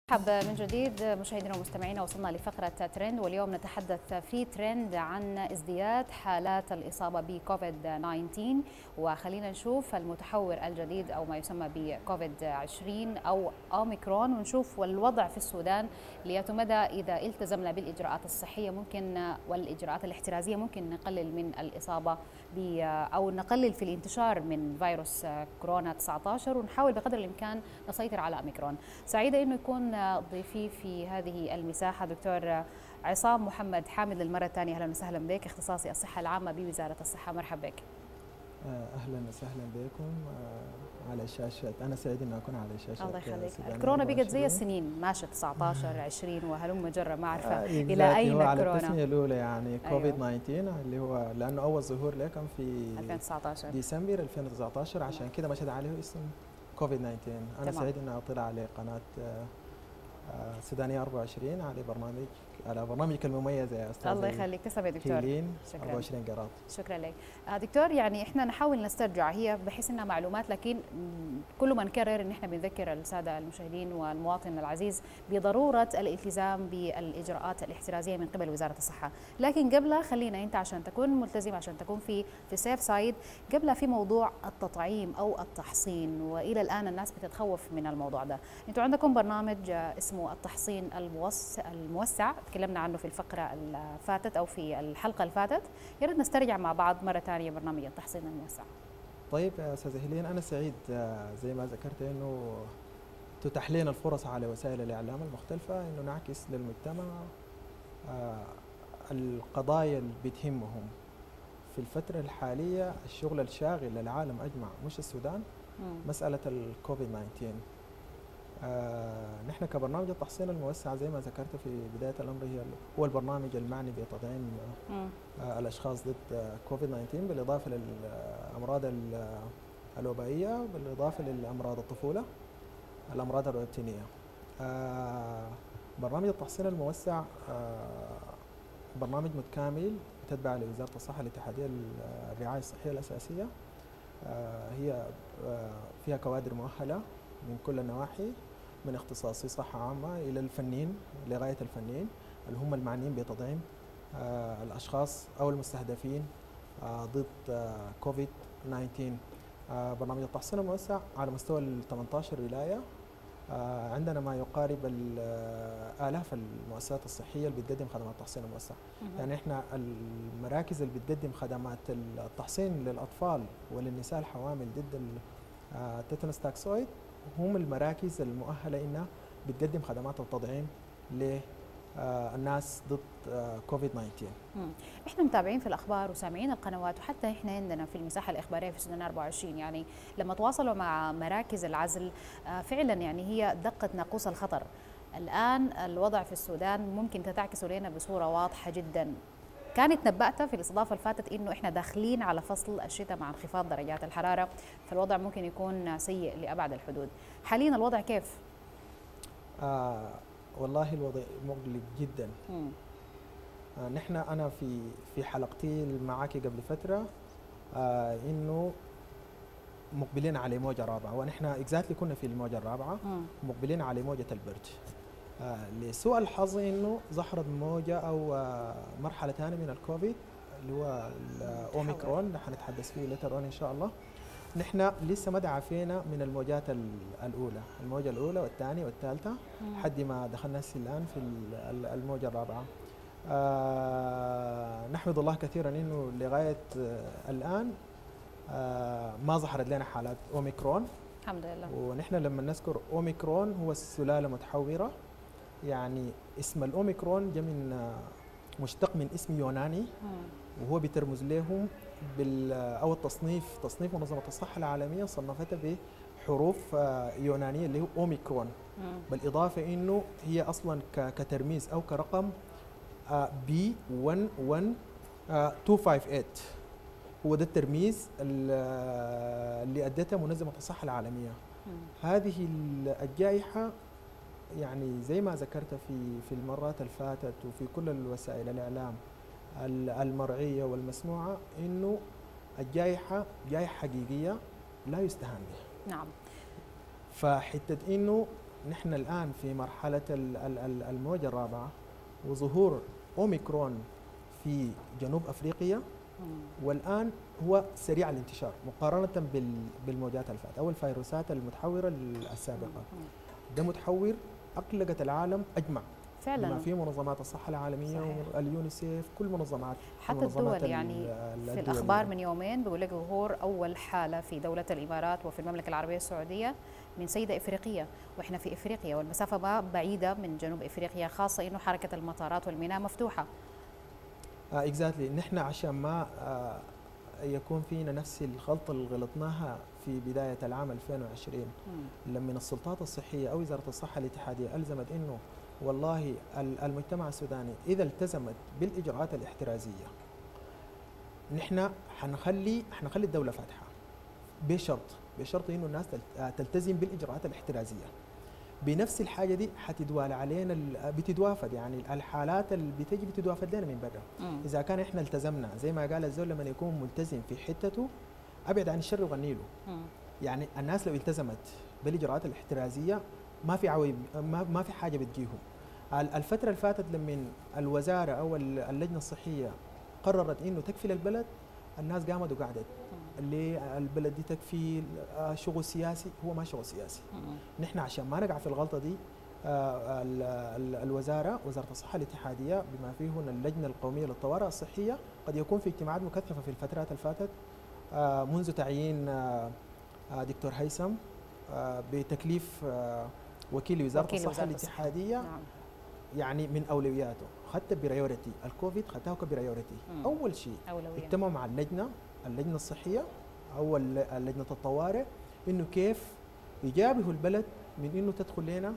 مرحبا من جديد مشاهدينا ومستمعينا. وصلنا لفقرة ترند، واليوم نتحدث في ترند عن ازدياد حالات الإصابة بكوفيد 19، وخلينا نشوف المتحور الجديد أو ما يسمى بكوفيد 20 أو أوميكرون، ونشوف الوضع في السودان ليت مدى إذا التزمنا بالإجراءات الصحية ممكن والإجراءات الاحترازية ممكن نقلل من الإصابة أو نقلل في الانتشار من فيروس كورونا 19 ونحاول بقدر الإمكان نسيطر على أوميكرون. سعيدة إنه يكون ضيفي في هذه المساحة دكتور عصام محمد حامد للمرة الثانية. أهلا وسهلا بك، اختصاصي الصحة العامة بوزارة الصحة. مرحبا بك. أهلا وسهلا بكم على شاشة. أنا سعيد إني أكون على شاشة. الله يخليك. الكورونا بقت زي السنين ماشية 19 20 وهلم جرة، ما أعرفة إلى أين هو على الكورونا. التسمية الأولى يعني كوفيد 19 اللي هو لأنه أول ظهور له كان في 2019 ديسمبر 2019، عشان كده مشت عليه اسم كوفيد 19. أنا سعيد إني أطلع على قناة سودانية 24 على برنامجك المميز يا استاذ. الله يخليك، تسلم يا دكتور. شكرا. 24 قراط. شكرا لك دكتور. يعني احنا نحاول نسترجع، هي بحيث انها معلومات، لكن كل ما نكرر ان احنا بنذكر الساده المشاهدين والمواطن العزيز بضروره الالتزام بالاجراءات الاحترازيه من قبل وزاره الصحه. لكن قبلها خلينا انت عشان تكون ملتزم، عشان تكون في سيف سايد، قبلها في موضوع التطعيم او التحصين، والى الان الناس بتتخوف من الموضوع ده. انتم عندكم برنامج اسمه التحصين الموسع، تكلمنا عنه في الفقرة الفاتت أو في الحلقة الفاتت. يا ريت نسترجع مع بعض مرة ثانية برنامج التحصين الموسع. طيب يا أستاذة هيلين، أنا سعيد زي ما ذكرت إنه تتاح لنا الفرص على وسائل الإعلام المختلفة إنه نعكس للمجتمع القضايا اللي بتهمهم في الفترة الحالية. الشغل الشاغل للعالم أجمع مش السودان مسألة الكوفيد 19. نحن كبرنامج التحصين الموسع زي ما ذكرت في بداية الأمر هو البرنامج المعني بتطعيم الأشخاص ضد كوفيد 19 بالإضافة للأمراض الوبائية، بالإضافة للأمراض الطفولة، الأمراض الروتينية. برنامج التحصين الموسع برنامج متكامل تتبع لوزارة الصحة الاتحادية الرعاية الصحية الأساسية. هي فيها كوادر مؤهلة من كل النواحي، من اختصاصي صحة عامة إلى الفنيين لغاية الفنيين اللي هم المعنيين بتطعيم الأشخاص أو المستهدفين ضد كوفيد 19. برنامج التحصين الموسع على مستوى ال 18 ولاية. عندنا ما يقارب آلاف المؤسسات الصحية اللي بتقدم خدمات التحصين الموسع. يعني احنا المراكز اللي بتقدم خدمات التحصين للأطفال وللنساء الحوامل ضد التيتانوس تاكسويد هم المراكز المؤهلة إنها بتقدم خدمات التطعيم للناس ضد كوفيد 19. احنا متابعين في الأخبار وسامعين القنوات، وحتى احنا عندنا في المساحة الإخبارية في سودان 24 يعني لما تواصلوا مع مراكز العزل فعلا يعني هي دقت ناقوس الخطر. الآن الوضع في السودان ممكن تعكس لنا بصورة واضحة جدا. كانت نبأت في الاستضافة اللي فاتت إنه إحنا داخلين على فصل الشتاء مع انخفاض درجات الحرارة، فالوضع ممكن يكون سيء لأبعد الحدود. حاليا الوضع كيف؟ والله الوضع مقلق جدا. أنا في حلقتي معك قبل فترة إنه مقبلين على موجة رابعة، ونحن اكزاكتلي كنا في الموجة الرابعة مقبلين على موجة البرد. لسوء الحظ انه ظهرت موجه او مرحله ثانيه من الكوفيد اللي هو الاوميكرون اللي حنتحدث فيه لتر ان شاء الله. نحن لسه ما دعفينا من الموجات الاولى، الموجه الاولى والثانيه والثالثه لحد ما دخلنا الان في الموجه الرابعه. نحمد الله كثيرا انه لغايه الان ما ظهرت لنا حالات اوميكرون الحمد لله. ونحن لما نذكر اوميكرون هو سلاله متحوره، يعني اسم الأوميكرون جاء من مشتق من اسم يوناني وهو بترمز لهم أو تصنيف منظمة الصحة العالمية صنفتها بحروف يونانية اللي هو أوميكرون، بالإضافة إنه هي أصلا كترميز أو كرقم B11258 هو ده الترميز اللي أدتها منظمة الصحة العالمية. هذه الجائحة يعني زي ما ذكرت في المرات الفاتت وفي كل الوسائل الإعلام المرئية والمسموعة إنه الجائحة جائحة حقيقية لا يستهان بها. نعم. فحتة إنه نحن الآن في مرحلة الموجة الرابعة، وظهور أوميكرون في جنوب أفريقيا، والآن هو سريع الانتشار مقارنة بالموجات الفاتت أو الفيروسات المتحورة السابقة. ده متحور أقلقت العالم أجمع فعلا، بما فيه منظمات الصحة العالمية واليونيسيف، كل منظمات حتى الدول. يعني في الأخبار من يومين بيقول لك ظهور أول حالة في دولة الإمارات وفي المملكة العربية السعودية من سيدة إفريقية، وإحنا في إفريقيا والمسافة ما بعيدة من جنوب إفريقيا، خاصة إنه حركة المطارات والميناء مفتوحة. اكزاكتلي. نحن عشان ما يكون فينا نفس الغلطة اللي غلطناها في بداية العام 2020 لما السلطات الصحية أو وزارة الصحة الاتحادية ألزمت إنه والله المجتمع السوداني إذا التزمت بالإجراءات الاحترازية نحن حنخلي الدولة فاتحة بشرط إنه الناس تلتزم بالإجراءات الاحترازية. بنفس الحاجة دي حتتوالى علينا بتتوافد، يعني الحالات اللي بتجي بتتوافد لنا من برا. إذا كان إحنا التزمنا زي ما قال الزول لما يكون ملتزم في حتته أبعد عن الشر وغني له. يعني الناس لو التزمت بالإجراءات الاحترازية ما في ما في حاجة بتجيهم. الفترة اللي فاتت لما الوزارة أو اللجنة الصحية قررت إنه تكفل البلد، الناس قامت وقعدت. اللي البلد دي تكفي شغل سياسي، هو ما شغل سياسي. نحن عشان ما نقع في الغلطة دي وزارة الصحة الاتحادية بما فيهن اللجنة القومية للطوارئ الصحية قد يكون في اجتماعات مكثفة في الفترات اللي فاتت منذ تعيين دكتور هيثم بتكليف وكيل وزارة الصحة الاتحادية. نعم. يعني من أولوياته خدت بريوريتي الكوفيد، خدتها كبريوريتي. أول شيء اجتمعوا مع اللجنة الصحية أو لجنة الطوارئ إنه كيف يجابهوا البلد من إنه تدخل لنا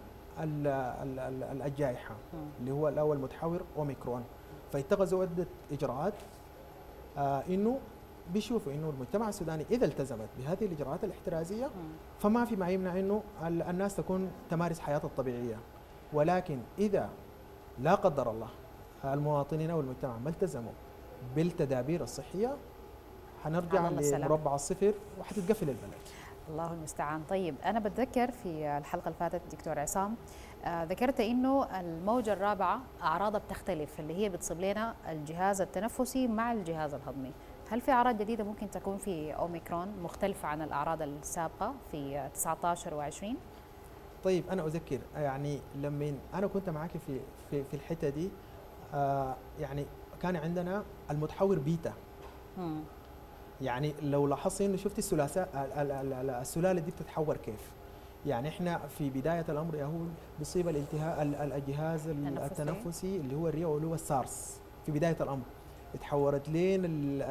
الجائحة اللي هو الأول متحور أوميكرون. فاتخذوا عدة إجراءات إنه بيشوفوا إنه المجتمع السوداني إذا التزمت بهذه الإجراءات الاحترازية فما في ما يمنع إنه الناس تكون تمارس حياتها الطبيعية. ولكن إذا لا قدر الله المواطنين أو المجتمع ما التزموا بالتدابير الصحية حنرجع لمربع الصفر وحتتقفل البلد. الله المستعان. طيب أنا بتذكر في الحلقة اللي فاتت دكتور عصام ذكرت إنه الموجة الرابعة أعراضها بتختلف، اللي هي بتصيب لنا الجهاز التنفسي مع الجهاز الهضمي. هل في أعراض جديدة ممكن تكون في أوميكرون مختلفة عن الأعراض السابقة في 19 و20؟ طيب أنا أذكر يعني لما أنا كنت معك في الحتة دي يعني كان عندنا المتحور بيتا. يعني لو لاحظت انه شفت السلاله دي بتتحور كيف. يعني احنا في بدايه الامر يهول بيصيب الالتهاب الجهاز التنفسي اللي هو الرئوي اللي هو السارس في بدايه الامر، اتحورت لين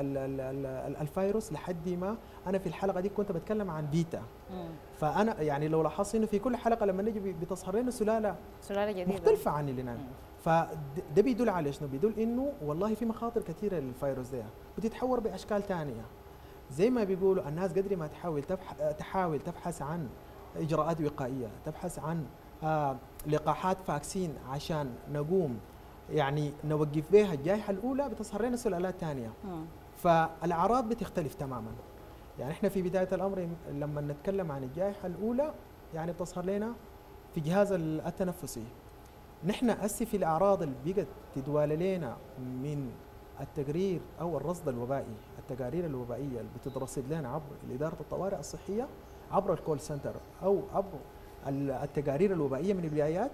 الفيروس لحد ما انا في الحلقه دي كنت بتكلم عن بيتا. فانا يعني لو لاحظت انه في كل حلقه لما نجي بتظهر لنا سلاله جديده مختلفه عن اللي نعمل. فده بيدل على شنو؟ بيدل انه والله في مخاطر كثيره للفيروس ده بتتحور باشكال ثانيه. زي ما بيقولوا الناس قدر ما تحاول تبحث عن اجراءات وقائيه، تبحث عن لقاحات فاكسين عشان نقوم يعني نوقف بها الجائحه الاولى، بتظهر لنا سلالات ثانيه. فالاعراض بتختلف تماما. يعني احنا في بدايه الامر لما نتكلم عن الجائحه الاولى يعني بتظهر لنا في جهاز التنفسي. نحن أسي في الأعراض اللي بقت تتوالى لنا من التقرير أو الرصد الوبائي، التقارير الوبائية اللي بتترصد لنا عبر إدارة الطوارئ الصحية عبر الكول سنتر أو عبر التقارير الوبائية من الولايات،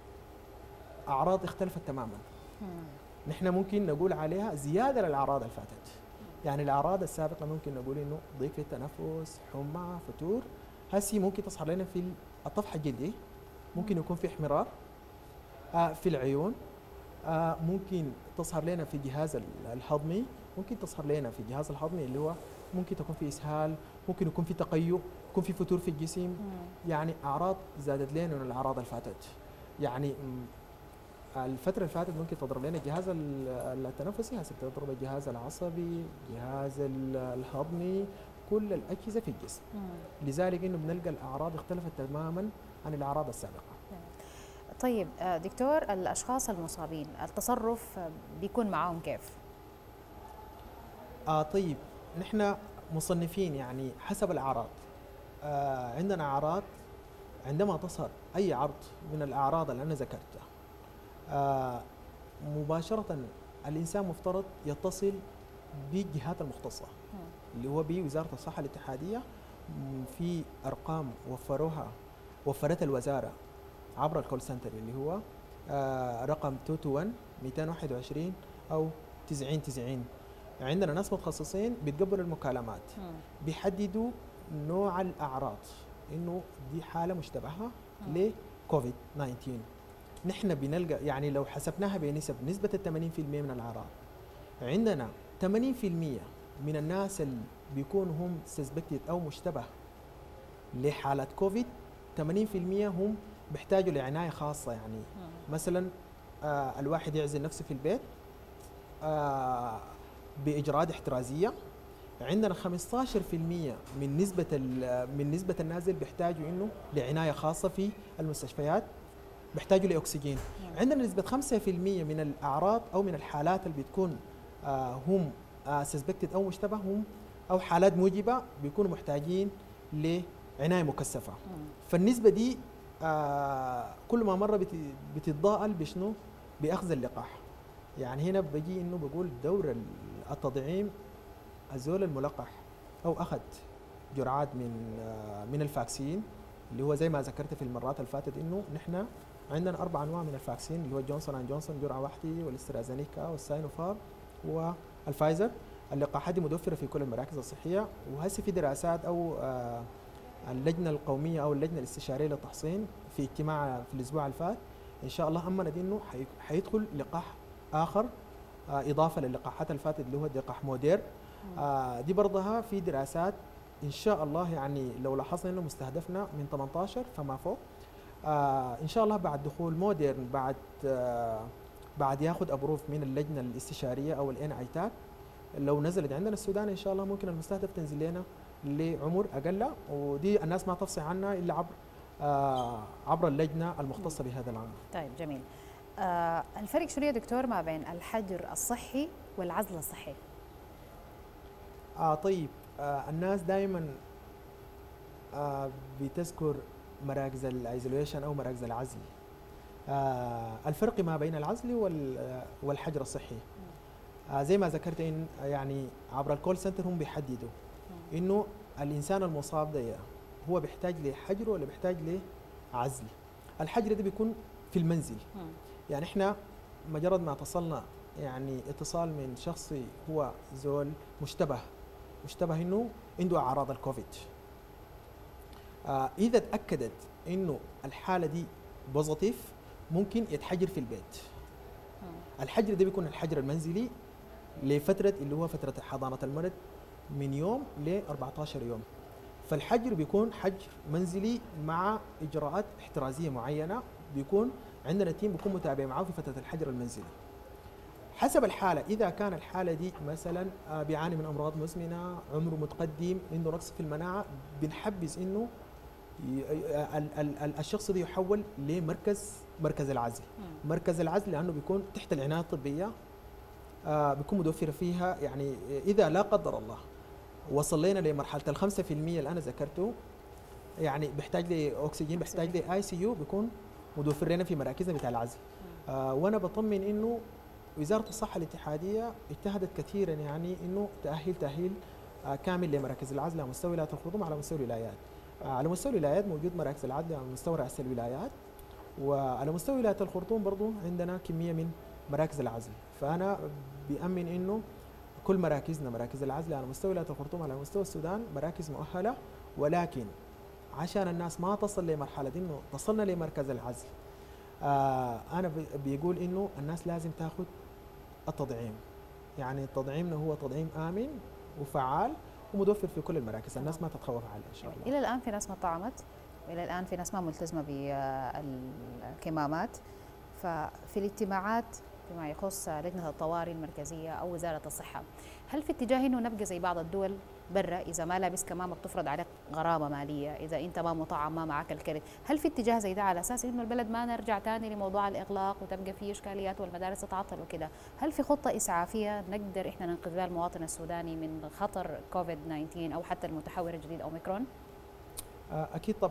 أعراض اختلفت تماما. نحن ممكن نقول عليها زيادة للأعراض اللي فاتت. يعني الأعراض السابقة ممكن نقول إنه ضيق في التنفس، حمى، فتور. هسي ممكن تظهر لنا في الطفح الجلدي، ممكن يكون في احمرار في العيون، ممكن تظهر لنا في الجهاز الهضمي، ممكن تظهر لنا في الجهاز الهضمي اللي هو ممكن تكون في اسهال، ممكن يكون في تقيؤ، يكون في فتور في الجسم. يعني اعراض زادت لنا من الاعراض اللي فاتت. يعني الفتره اللي فاتت ممكن تضرب لنا الجهاز التنفسي، هسه تضرب الجهاز العصبي، الجهاز الهضمي، كل الاجهزه في الجسم. لذلك انه بنلقى الاعراض اختلفت تماما عن الاعراض السابقه. طيب دكتور، الأشخاص المصابين التصرف بيكون معهم كيف؟ طيب نحن مصنفين يعني حسب الأعراض. عندنا أعراض عندما تظهر أي عرض من الأعراض اللي أنا ذكرتها مباشرة الإنسان مفترض يتصل بالجهات المختصة اللي هو بوزارة الصحة الاتحادية. في أرقام وفرتها الوزارة عبر الكول سنتر اللي هو رقم 221 221 أو 9090. عندنا ناس متخصصين بيتقبلوا المكالمات، بيحددوا نوع الأعراض إنه دي حالة مشتبهة لكوفيد 19. نحن بنلقى يعني لو حسبناها نسبة 80% من الأعراض، عندنا 80% من الناس اللي بيكونوا هم سسبكتد أو مشتبه لحالة كوفيد، 80% هم بيحتاجوا لعناية خاصة. يعني مثلا الواحد يعزل نفسه في البيت بإجراءات احترازية. عندنا 15% من نسبة الناس اللي بيحتاجوا إنه لعناية خاصة في المستشفيات، بيحتاجوا لأكسجين. عندنا نسبة 5% من الأعراض أو من الحالات اللي بتكون هم سسبكتد أو مشتبه هم أو حالات موجبة بيكونوا محتاجين لعناية مكثفة. فالنسبة دي كل ما مرة بتتضاءل بشنو؟ بأخذ اللقاح. يعني هنا بجي إنه بقول دور التطعيم، الزول الملقح أو أخذ جرعات من الفاكسين اللي هو زي ما ذكرت في المرات اللي فاتت إنه نحن عندنا 4 أنواع من الفاكسين اللي هو جونسون اند جونسون جرعة واحدة، والاسترازينيكا والساينوفارم والفايزر. اللقاحات دي متوفرة في كل المراكز الصحية، وهسه في دراسات أو اللجنة القومية أو اللجنة الاستشارية للتحصين في اجتماع في الأسبوع اللي فات إن شاء الله أمنت إنه حيدخل لقاح آخر إضافة للقاحات اللي فاتت اللي هو لقاح مودير. دي برضها في دراسات إن شاء الله. يعني لو لاحظنا إنه مستهدفنا من 18 فما فوق. إن شاء الله بعد دخول موديرن بعد ياخذ أبروف من اللجنة الاستشارية أو NITAC، لو نزلت عندنا السودان إن شاء الله ممكن المستهدف تنزل لنا لعمر أقل، ودي الناس ما تفصي عنها إلا عبر اللجنة المختصة بهذا الأمر. طيب جميل. الفرق شنو يا دكتور ما بين الحجر الصحي والعزل الصحي؟ طيب الناس دائما بتذكر مراكز الايزوليشن او مراكز العزل. الفرق ما بين العزل والحجر الصحي زي ما ذكرت إن يعني عبر الكول سنتر هم بيحددوا انه الانسان المصاب ده هو بيحتاج لحجر ولا بيحتاج لعزل. الحجر ده بيكون في المنزل. يعني احنا مجرد ما اتصلنا يعني اتصال من شخص هو زول مشتبه انه عنده اعراض الكوفيد، اذا تاكدت انه الحاله دي بوزيتيف ممكن يتحجر في البيت. الحجر ده بيكون الحجر المنزلي لفتره اللي هو فتره حضانه المرض من يوم ل 14 يوم. فالحجر بيكون حجر منزلي مع اجراءات احترازيه معينه، بيكون عندنا تيم بيكون متابع معه في فتره الحجر المنزلي حسب الحاله. اذا كان الحاله دي مثلا بيعاني من امراض مزمنه، عمره متقدم، عنده نقص في المناعه، بنحبذ انه الشخص ده يحول مركز العزل. مركز العزل لانه بيكون تحت العنايه الطبيه، بيكون متوفر فيها. يعني اذا لا قدر الله وصلنا لمرحله ال 5% اللي انا ذكرته، يعني بيحتاج لاكسجين، بيحتاج لاي سي يو، بيكون متوفر لنا في مراكزنا بتاع العزل. وانا بطمن انه وزاره الصحه الاتحاديه اجتهدت كثيرا يعني انه تاهيل كامل لمراكز العزل على مستوى ولايه الخرطوم على مستوى الولايات. على مستوى الولايات موجود مراكز العزل على مستوى رئاسه الولايات، وعلى مستوى ولايه الخرطوم برضو عندنا كميه من مراكز العزل. فانا بامن انه كل مراكزنا مراكز العزل على مستوى ولايه الخرطوم على مستوى السودان مراكز مؤهله. ولكن عشان الناس ما تصل لمرحله انه تصلنا لمركز العزل، انا بيقول انه الناس لازم تاخذ التطعيم. يعني تطعيمنا هو تطعيم امن وفعال ومتوفر في كل المراكز، الناس ما تتخوف عليه ان شاء الله. الى الان في ناس ما طعمت، والى الان في ناس ما ملتزمه بالكمامات. ففي الاجتماعات فيما يخص لجنه الطوارئ المركزيه او وزاره الصحه، هل في اتجاه انه نبقى زي بعض الدول برا اذا ما لابس كمامه بتفرض عليك غرامه ماليه، اذا انت ما مطعم ما معك الكرت؟ هل في اتجاه زي ده على اساس انه البلد ما نرجع ثاني لموضوع الاغلاق وتبقى فيه اشكاليات والمدارس تتعطل وكده؟ هل في خطه اسعافيه نقدر احنا ننقذ بها المواطن السوداني من خطر كوفيد 19 او حتى المتحور الجديد اوميكرون؟ اكيد طبعا.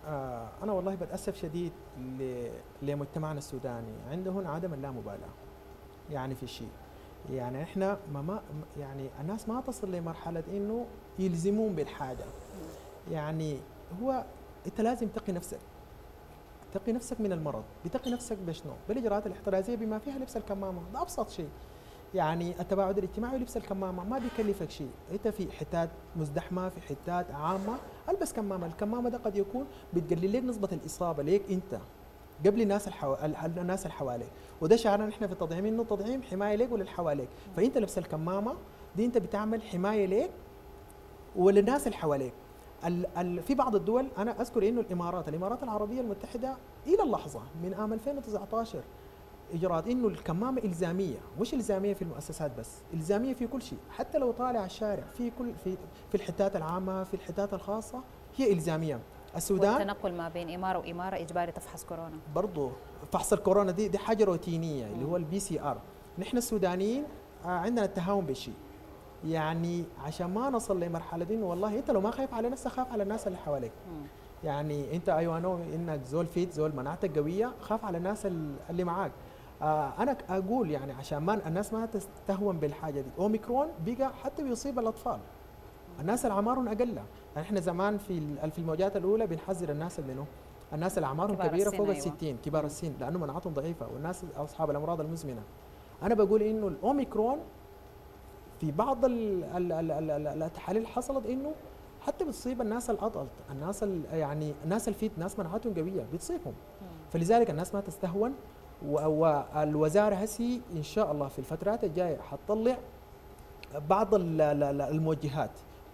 انا والله بتاسف شديد لمجتمعنا السوداني، عندهم عدم اللامبالاه يعني في الشيء. يعني احنا ما يعني الناس ما تصل لمرحله انه يلزمون بالحاجه. يعني هو انت لازم تقي نفسك، تقي نفسك من المرض. بتقي نفسك بشنو؟ بالاجراءات الاحترازيه بما فيها لبس الكمامه، ده ابسط شيء. يعني التباعد الاجتماعي ولبس الكمامه ما بيكلفك شيء، انت في حتات مزدحمه في حتات عامه البس كمامه، الكمامه ده قد يكون بتقلل لك نسبه الاصابه ليك انت قبل الناس اللي حواليك، وده شعارنا احنا في التطعيم انه التطعيم حمايه لك وللي حواليك، فانت لبس الكمامه دي انت بتعمل حمايه لك وللناس اللي حواليك. في بعض الدول انا اذكر انه الامارات العربيه المتحده الى اللحظه من عام 2019 اجراءات انه الكمامه الزاميه، مش الزاميه في المؤسسات بس، الزاميه في كل شيء، حتى لو طالع الشارع في الحتات العامه في الحتات الخاصه هي الزاميه. السودان والتنقل ما بين اماره واماره اجباري تفحص كورونا. برضه فحص الكورونا دي حاجه روتينيه اللي هو الBCR. نحن السودانيين عندنا التهاون بالشيء. يعني عشان ما نصل لمرحله انه والله انت لو ما خايف على نفسك خاف على الناس اللي حواليك. يعني انت ايوه نو انك زول فيت زول مناعتك قويه، خاف على الناس اللي معاك. انا اقول يعني عشان ما الناس ما تستهون بالحاجه دي، اوميكرون بقى حتى بيصيب الاطفال، الناس اللي اعمارهم اقل. يعني احنا زمان في الموجات الاولى بنحذر الناس منه، الناس اللي اعمارهم كبيره فوق ال 60 كبار السن لانه مناعتهم ضعيفه، والناس اصحاب الامراض المزمنه. انا بقول انه الاوميكرون في بعض التحاليل حصلت انه حتى بتصيب الناس الادلت، الناس يعني الناس الفيت، ناس مناعتهم قويه بتصيبهم. فلذلك الناس ما تستهون، والوزاره هسي ان شاء الله في الفترات الجايه حتطلع بعض الموجهات،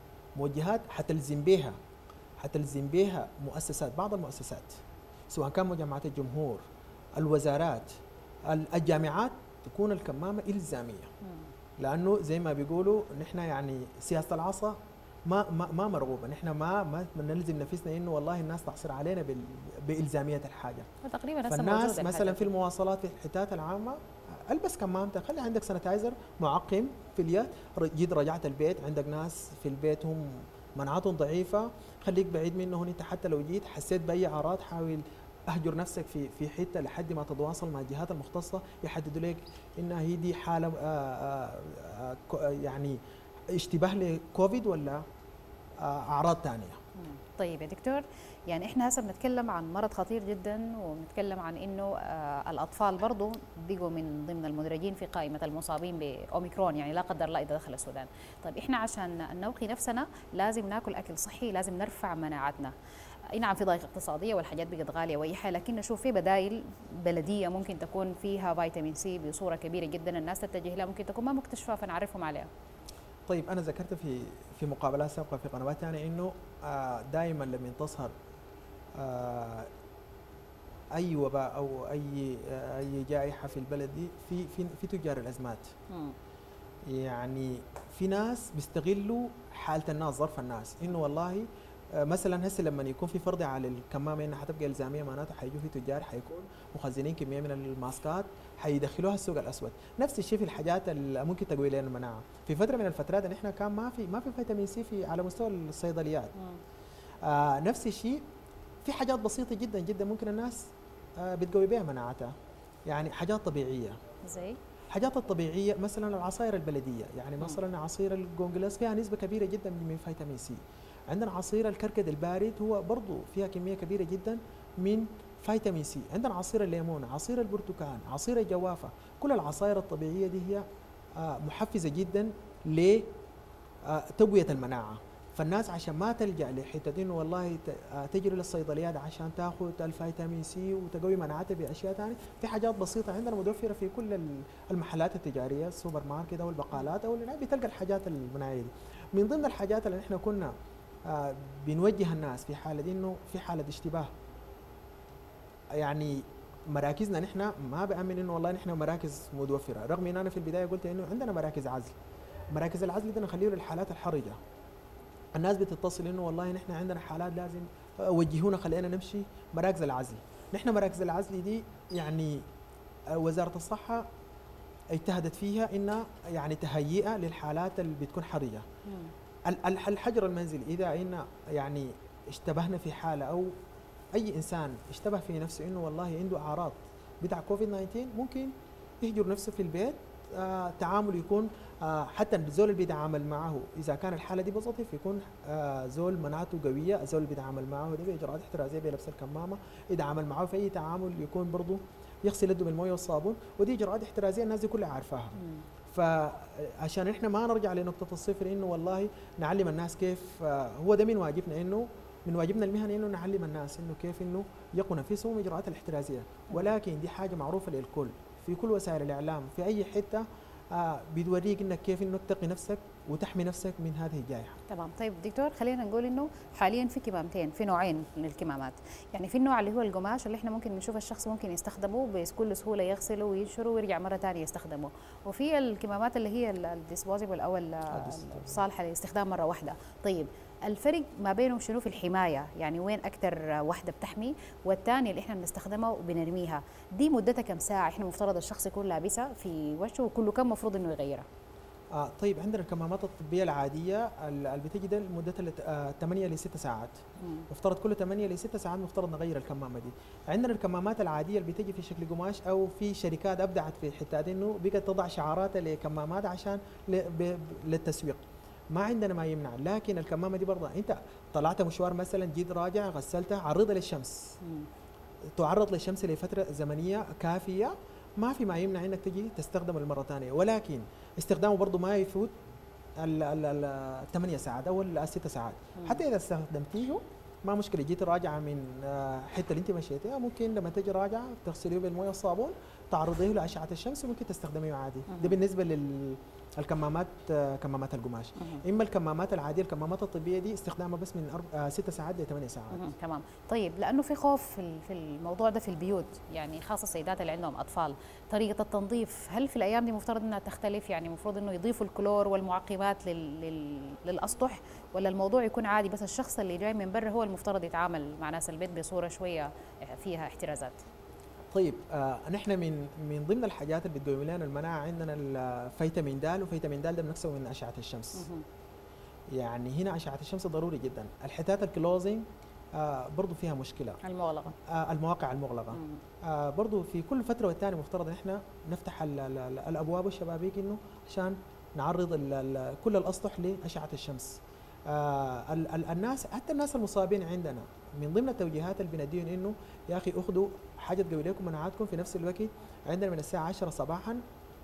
حتلزم بها مؤسسات، بعض المؤسسات سواء كان مجمعات الجمهور، الوزارات، الجامعات، تكون الكمامه الزاميه. لانه زي ما بيقولوا نحن يعني سياسه العصا ما مرغوبه، نحن ما نلزم نفسنا انه والله الناس تعصر علينا بالزاميه الحاجه. وتقريبا فالناس مثلا في المواصلات في الحتات العامه البس كمامتك، خلي عندك سانيتايزر معقم في اليد، جيت رجعت البيت عندك ناس في البيت هم مناعتهم ضعيفه، خليك بعيد منهم. انت حتى لو جيت حسيت باي اعراض حاول اهجر نفسك في حته لحد ما تتواصل مع الجهات المختصه يحددوا لك انها هي دي حاله يعني اشتباه لكوفيد ولا اعراض ثانيه. طيب يا دكتور، يعني احنا هسه بنتكلم عن مرض خطير جدا، وبنتكلم عن انه الاطفال برضه بقوا من ضمن المدرجين في قائمه المصابين باوميكرون، يعني لا قدر الله اذا دخل السودان. طيب احنا عشان نوقي نفسنا لازم ناكل اكل صحي، لازم نرفع مناعتنا. اي نعم في ضائقه اقتصاديه والحاجات بقت غاليه واي حاجه، لكن نشوف في بدائل بلديه ممكن تكون فيها فيتامين سي بصوره كبيره جدا الناس تتجه لها، ممكن تكون ما مكتشفه فنعرفهم عليها. طيب انا ذكرت في مقابلات سابقه في قنوات ثانيه انه دائما لما تظهر اي وباء او اي جائحه في البلد دي في تجار الازمات. يعني في ناس بيستغلوا حاله الناس، ظرف الناس، انه والله مثلا هسه لما يكون في فرض على الكمامه انها حتبقى الزاميه، معناته حيجوا في تجار حيكون مخزنين كميه من الماسكات حيدخلوها السوق الاسود. نفس الشيء في الحاجات اللي ممكن تقوي لنا المناعه. في فتره من الفترات ان احنا كان ما في فيتامين سي على مستوى الصيدليات. نفس الشيء في حاجات بسيطه جدا جدا ممكن الناس بتقوي بها مناعتها، يعني حاجات طبيعيه. زي الحاجات الطبيعيه مثلا العصائر البلديه، يعني مثلا عصير الجونجلاس فيها نسبه كبيره جدا من فيتامين سي. عندنا عصير الكركد البارد هو برضه فيها كميه كبيره جدا من فيتامين سي. عندنا عصير الليمون، عصير البرتقال، عصير الجوافه، كل العصائر الطبيعيه دي هي محفزه جدا لتقويه المناعه. فالناس عشان ما تلجا لحته انه والله تجري للصيدليات عشان تاخذ الفيتامين سي وتقوي مناعتها باشياء ثانيه، في حاجات بسيطه عندنا متوفره في كل المحلات التجاريه، السوبر ماركت او البقالات او بتلقى الحاجات المناعيه دي. من ضمن الحاجات اللي احنا كنا بنوجه الناس في حاله انه في حاله اشتباه، يعني مراكزنا نحن ما بامن انه والله نحن مراكز متوفره، رغم ان انا في البدايه قلت انه عندنا مراكز عزل. مراكز العزل دي نخليه للحالات الحرجه. الناس بتتصل انه والله نحن عندنا حالات لازم وجهونا خلينا نمشي مراكز العزل. نحن مراكز العزل دي يعني وزاره الصحه اجتهدت فيها انها يعني تهيئه للحالات اللي بتكون حرجه. الحجر المنزلي اذا ان يعني اشتبهنا في حاله او اي انسان اشتبه في نفسه انه والله عنده اعراض بتاع كوفيد 19 ممكن يهجر نفسه في البيت. تعامل يكون حتى الزول اللي بيتعامل معه اذا كان الحاله دي بوزيتيف يكون زول مناعته قويه، الزول اللي بيتعامل معه ده باجراءات احترازيه بلبس الكمامه، يتعامل معه في اي تعامل يكون برضه يغسل يده بالمويه والصابون، ودي اجراءات احترازيه الناس دي كلها عارفاها. فعشان احنا ما نرجع لنقطه الصفر انه والله نعلم الناس كيف، هو ده من واجبنا، انه من واجبنا المهني انه نعلم الناس انه كيف انه يقوا نفسهم اجراءات الاحترازيه، ولكن دي حاجه معروفه للكل في كل وسائل الاعلام في اي حته. بتوريك انك كيف انك تقي نفسك وتحمي نفسك من هذه الجائحه. تمام. طيب دكتور، خلينا نقول انه حاليا في كمامتين، في نوعين من الكمامات، يعني في النوع اللي هو القماش اللي احنا ممكن نشوف الشخص ممكن يستخدمه بكل سهوله، يغسله وينشره ويرجع مره ثانيه يستخدمه، وفي الكمامات اللي هي الديسبوزيبل او الصالحه لاستخدام مره واحده. طيب الفرق ما بينهم شنو في الحمايه؟ يعني وين اكثر واحده بتحمي والثانيه اللي احنا بنستخدمها وبنرميها دي مدتها كم ساعه احنا مفترض الشخص يكون لابسها في وجهه، وكله كم مفروض انه يغيرها؟ طيب عندنا الكمامات الطبيه العاديه اللي بتجي ده مدتها 8 ل 6 ساعات. مفترض كل 8 ل 6 ساعات مفترض نغير الكمامه دي. عندنا الكمامات العاديه اللي بتجي في شكل قماش، او في شركات ابدعت في الحته انه بقت تضع شعارات لكمامات عشان للتسويق. ما عندنا ما يمنع، لكن الكمامه دي برضه انت طلعت مشوار مثلا، جيت راجع غسلتها، عرضها للشمس. تعرض للشمس لفتره زمنيه كافيه، ما في ما يمنع انك تجي تستخدمه المره ثانيه، ولكن استخدامه برضه ما يفوت ال 8 ساعات او ال 6 ساعات. حتى اذا استخدمتيه ما مشكله، جيت راجعه من حته اللي انت مشيتها، ممكن لما تجي راجعه تغسليه بالمويه والصابون، تعرضيه لاشعه الشمس وممكن تستخدميه عادي. ده بالنسبه الكمامات، كمامات القماش. اما الكمامات العاديه، الكمامات الطبيه دي استخدامها بس من 6 ساعات ل 8 ساعات. تمام. طيب لانه في خوف في الموضوع ده في البيوت، يعني خاصه السيدات اللي عندهم اطفال، طريقه التنظيف هل في الايام دي مفترض انها تختلف؟ يعني المفروض انه يضيفوا الكلور والمعقمات للاسطح، ولا الموضوع يكون عادي بس الشخص اللي جاي من برا هو المفترض يتعامل مع ناس البيت بصوره شويه فيها احترازات؟ طيب نحن من ضمن الحاجات اللي بتقوي لنا المناعه عندنا الفيتامين د، وفيتامين د ده بنكسبه من اشعه الشمس. يعني هنا اشعه الشمس ضروري جدا. الحتات الكلوزنج برضه فيها مشكله، المغلقه، المواقع المغلقه. برضه في كل فتره والتانيه مفترض احنا نفتح الابواب والشبابيك انه عشان نعرض كل الاسطح لاشعه الشمس. الناس، حتى الناس المصابين عندنا، من ضمن التوجيهات اللي بنديهم انه يا اخي اخذوا حاجه تقوي لكم مناعتكم في نفس الوقت. عندنا من الساعه 10 صباحا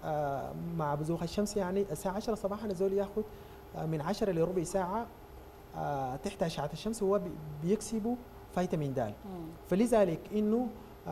مع بزوغ الشمس، يعني الساعه 10 صباحا الزول ياخذ من 10 لربع ساعه تحت اشعه الشمس، هو بيكسبوا فيتامين د. فلذلك انه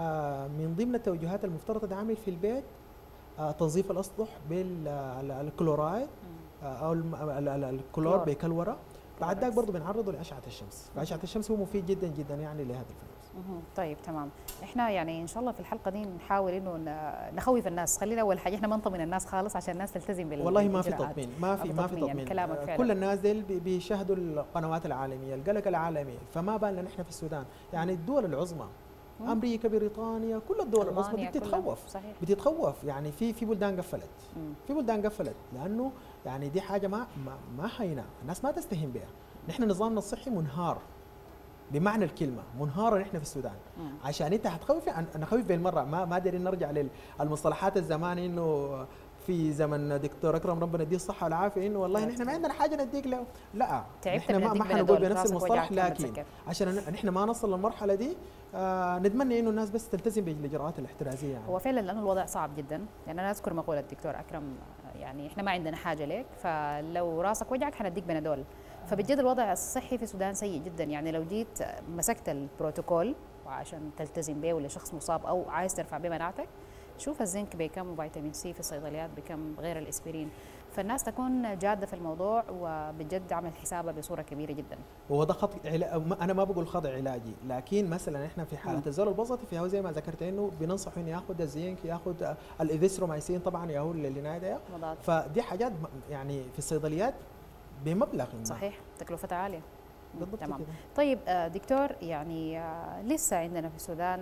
من ضمن التوجيهات المفترض تتعامل في البيت تنظيف الاسطح بالكلورايد او الكلور بكلوره. بعد ذاك برضه بنعرضه لاشعه الشمس، فاشعه الشمس هو مفيد جدا جدا يعني لهذا الفيروس. طيب تمام. احنا يعني ان شاء الله في الحلقه دي نحاول انه نخوف الناس. خلينا اول حاجه احنا ما نطمن الناس خالص عشان الناس تلتزم والله ما في تطمين، ما في تطمين. يعني كل الناس ديل بيشاهدوا القنوات العالميه، القلق العالمي، فما بالنا نحن في السودان. يعني الدول العظمى امريكا، بريطانيا، كل الدول العظمى بتتخوف. بتتخوف. يعني في بلدان قفلت، في بلدان قفلت لانه يعني دي حاجه ما هينه، الناس ما تستهين بها. نحن نظامنا الصحي منهار بمعنى الكلمه، منهاره نحن في السودان. عشان انت هتخوف، انا خوف بالمره، ما دارين نرجع للمصطلحات الزمان انه في زمن دكتور اكرم ربنا يديه الصحه والعافيه انه والله نحن ما عندنا حاجه نديك له. لا، نحن ما حنقول بنفس المصطلح، لكن عشان نحن ما نصل للمرحله دي نتمنى انه الناس بس تلتزم بالاجراءات الاحترازيه. يعني هو فعلا لانه الوضع صعب جدا. يعني انا اذكر مقوله الدكتور اكرم، يعني احنا ما عندنا حاجه لك، فلو راسك وجعك حنديك بنادول. فبجد الوضع الصحي في السودان سيء جدا. يعني لو جيت مسكت البروتوكول وعشان تلتزم به ولا شخص مصاب او عايز ترفع به مناعتك، شوف الزنك بكم وفيتامين سي في الصيدليات بكم غير الاسبرين، فالناس تكون جاده في الموضوع وبجد عمل حسابها بصوره كبيره جدا. هو ده خط انا ما بقول خطا علاجي، لكن مثلا احنا في حاله الزول البسيط فيها زي ما ذكرت انه بننصح انه ياخذ الزنك، ياخذ الإيثيرومايسين طبعا يا هو اللي نايده، فدي حاجات يعني في الصيدليات بمبلغ صحيح تكلفتها عاليه. بالضبط. تمام. كده. طيب دكتور، يعني لسه عندنا في السودان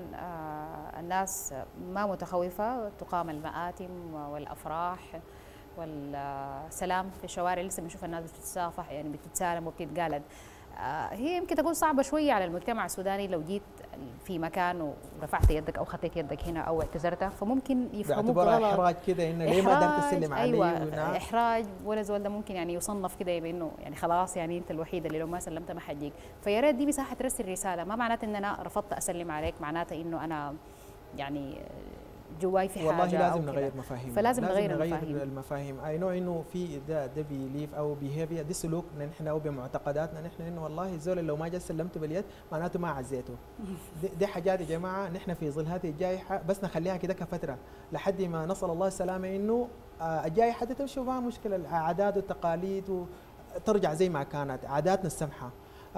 الناس ما متخوفة، تقام المآتم والأفراح والسلام في الشوارع، لسه بنشوف الناس بتتصافح، يعني بتتسالم وبتتقالد. هي يمكن تكون صعبة شوية على المجتمع السوداني لو جيت في مكان ورفعت يدك أو خطيت يدك هنا أو اعتذرت، فممكن يفهموك غلط. إحراج كده إنه ليه ما قدرت تسلم علي. أيوة إحراج، ولا زول ده ممكن يعني يصنف كده بأنه يعني خلاص يعني أنت الوحيد اللي لو ما سلمت ما حجيك. فيا ريت دي مساحة ترسل رسالة، ما معناته إن أنا رفضت أسلم عليك معناته إنه أنا يعني جواي في حاجه. والله لازم نغير مفاهيم، فلازم نغير المفاهيم. اي نو انه في ده بيليف او بيهيفير، دي سلوكنا نحن او بمعتقداتنا نحن، انه والله الزول لو ما جا سلمته باليد معناته ما عزيته. دي حاجات يا جماعه نحن في ظل هذه الجائحه بس نخليها كده كفتره لحد ما نسال الله السلامه، انه الجائحه دي تمشي وما مشكله، العادات والتقاليد ترجع زي ما كانت عاداتنا السمحه.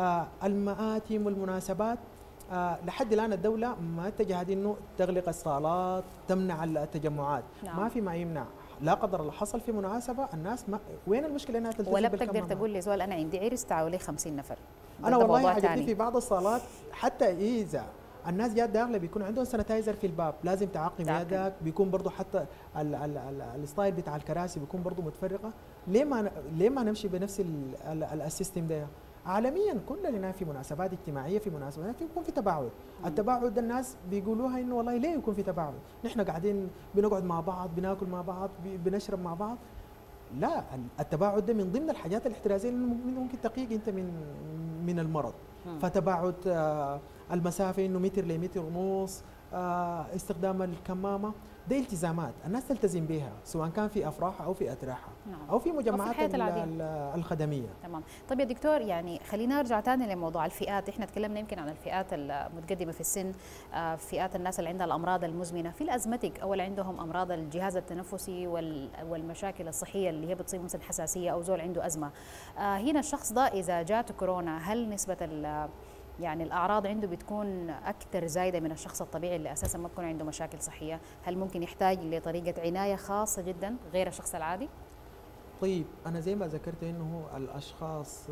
المآتم والمناسبات لحد الان الدوله ما اتجهت انه تغلق الصالات، تمنع التجمعات. نعم. ما في ما يمنع، لا قدر الله حصل في مناسبه الناس ما وين المشكله انها تلتزم ولا بتقدر تقول لي زول انا عندي عرس تعالوا لي 50 نفر. انا والله عجبني في بعض الصالات حتى اذا الناس جات داخله بيكون عندهم سانيتايزر في الباب، لازم تعقم يدك، بيكون برضه حتى الستايل بتاع الكراسي بيكون برضه متفرقه. ليه ما نمشي بنفس السيستم ده؟ عالميا كلنا في مناسبات اجتماعيه، في مناسبات يكون في تباعد. التباعد الناس بيقولوها انه والله ليه يكون في تباعد؟ نحن قاعدين بنقعد مع بعض، بناكل مع بعض، بنشرب مع بعض. لا، التباعد ده من ضمن الحاجات الاحترازيه اللي ممكن تقيك انت من المرض. فتباعد المسافه انه متر لمتر ونص، استخدام الكمامه، ده التزامات الناس تلتزم بها سواء كان في افراحها او في اتراحها. نعم. او في مجمعات الخدميه. تمام. طيب يا دكتور، يعني خلينا نرجع ثاني لموضوع الفئات. احنا تكلمنا يمكن عن الفئات المتقدمه في السن، فئات الناس اللي عندها الامراض المزمنه، في الازمتك او اللي عندهم امراض الجهاز التنفسي والمشاكل الصحيه اللي هي بتصيب مثلا حساسيه او زول عنده ازمه. هنا الشخص ده اذا جاته كورونا، هل نسبه يعني الأعراض عنده بتكون أكثر زايدة من الشخص الطبيعي اللي أساساً ما تكون عنده مشاكل صحية؟ هل ممكن يحتاج لطريقة عناية خاصة جداً غير الشخص العادي؟ طيب أنا زي ما ذكرت إنه الأشخاص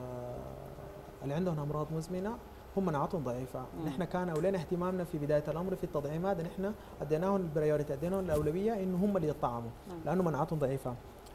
اللي عندهم أمراض مزمنة هم مناعتهم ضعيفة. نحن كان أولينا اهتمامنا في بداية الأمر في التطعيمات، نحن أديناهم البريوريتي، أديناهم الأولوية إنه هم اللي يطعموا لأنه مناعتهم ضعيفة.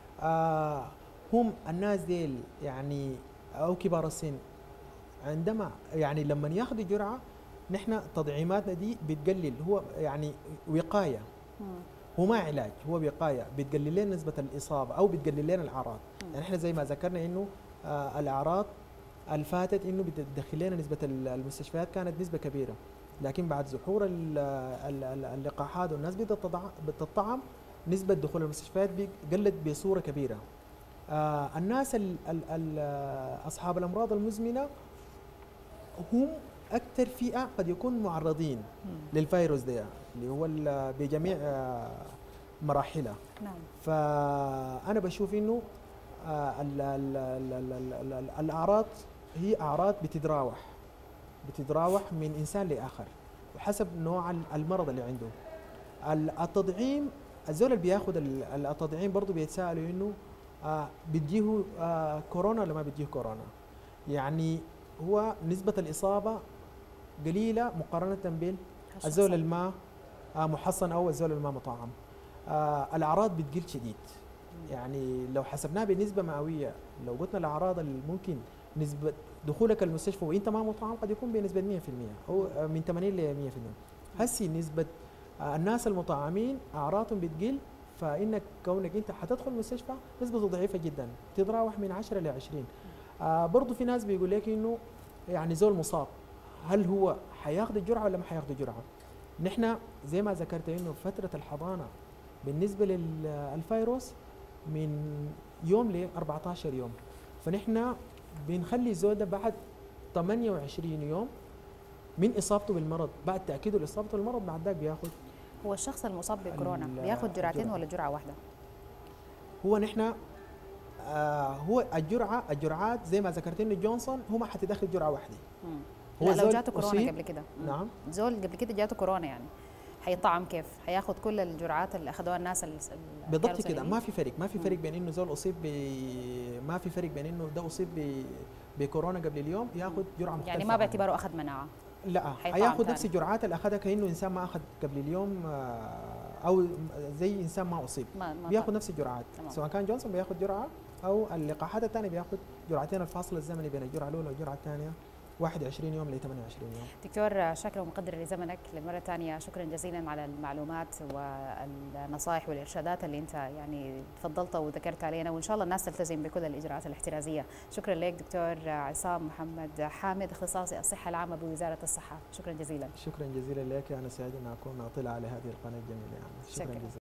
هم الناس ديل يعني أو كبار السن عندما يعني لما ياخذوا جرعه، نحن تطعيماتنا دي بتقلل، هو يعني وقايه، هو ما علاج، هو وقايه، بتقلل لنا نسبه الاصابه او بتقلل لنا الاعراض. يعني احنا زي ما ذكرنا انه الاعراض الفاتت انه بتدخل لنا نسبه المستشفيات كانت نسبه كبيره، لكن بعد ظهور اللقاحات والناس بتطعم، نسبه دخول المستشفيات قلت بصوره كبيره. الناس اصحاب الامراض المزمنه هم أكثر فئة قد يكون معرضين للفيروس ده اللي هو بجميع مراحله. نعم. فأنا بشوف إنه الأعراض هي أعراض بتتراوح من إنسان لآخر وحسب نوع المرض اللي عنده. التطعيم، الزول اللي بياخذ التطعيم برضه بيتساءلوا إنه بتجيه كورونا ولا ما بتجيه كورونا؟ يعني هو نسبة الإصابة قليلة مقارنة بالزول الماء محصن أو الزول الماء مطعم. الأعراض بتقل شديد. يعني لو حسبناها بنسبة مئوية، لو قلنا الأعراض اللي ممكن نسبة دخولك المستشفى وأنت ما مطعم قد يكون بنسبة 100% أو من 80 ل 100%. هسي نسبة الناس المطعمين أعراضهم بتقل، فإنك كونك أنت حتدخل المستشفى نسبته ضعيفة جدا، تتراوح من 10 ل 20. برضه في ناس بيقول لك انه يعني زول مصاب هل هو حياخذ الجرعه ولا ما حياخذ الجرعه؟ نحن زي ما ذكرت انه فتره الحضانه بالنسبه للفيروس من يوم ل 14 يوم، فنحن بنخلي الزول ده بعد 28 يوم من اصابته بالمرض، بعد تاكيده لاصابته بالمرض بعد ذاك بياخذ. هو الشخص المصاب بكورونا بياخذ جرعتين ولا جرعه واحده؟ هو نحن هو الجرعات زي ما ذكرت انه جونسون هو ما حتدخل جرعه واحده. هو لو جاته كورونا قبل كده. نعم. زول قبل كده جاته كورونا يعني حيطعم كيف؟ حياخذ كل الجرعات اللي اخذوها الناس بالضبط كده. ما في فرق بين انه زول اصيب ما في فرق بين انه ده اصيب بكورونا قبل اليوم ياخذ جرعه مختلفه. يعني ما باعتباره اخذ مناعه. لا، حياخذ نفس الجرعات اللي اخذها كانه انسان ما اخذ قبل اليوم، او زي انسان ما اصيب بياخذ نفس الجرعات. سواء كان جونسون بياخذ جرعه او اللقاحات الثانيه بياخذ جرعتين، الفاصل الزمني بين الجرعه الاولى والجرعه الثانيه 21 يوم ل 28 يوم. دكتور شاكر ومقدر لزمنك لمرة ثانية، شكرا جزيلا على المعلومات والنصائح والإرشادات اللي أنت يعني تفضلت وذكرت علينا، وإن شاء الله الناس تلتزم بكل الإجراءات الاحترازية. شكرا لك دكتور عصام محمد حامد، اختصاصي الصحة العامة بوزارة الصحة، شكرا جزيلا. شكرا جزيلا لك، أنا سعيد أن أكون أطلع على هذه القناة الجميلة يعني. شكرا جزيلا.